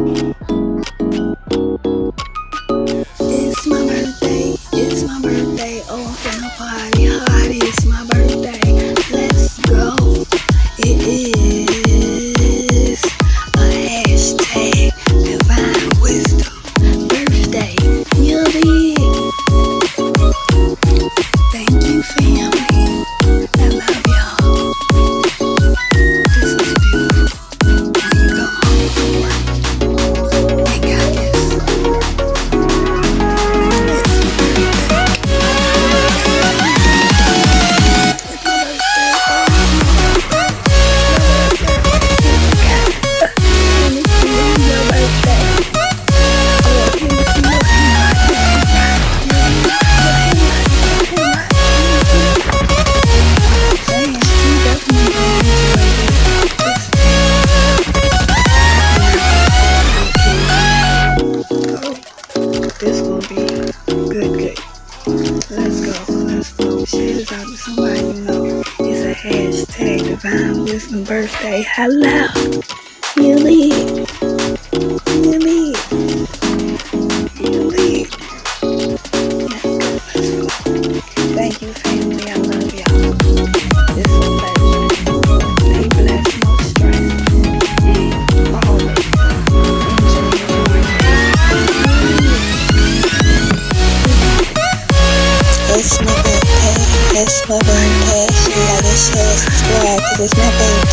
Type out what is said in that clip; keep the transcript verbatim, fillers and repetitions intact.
It's my birthday, it's my birthday, oh I'm finna party hard, it's my birthday, let's go. It is a hashtag divine wisdom birthday, you'll be. Thank you family, I love y'all. This is beautiful, when you go home from work and got this. This gonna be good, good. Let's go, let's go. Share this out to somebody you know. It's a hashtag divine wisdom birthday. Hello, you lead, you lead, you lead. Let's go, let's go. Thank you, family. I love y'all. It's a pleasure. Stay blessed, no stress, and always enjoy your birthday. It's my birthday, it's my birthday. Like and share, subscribe, cause it's my birthday.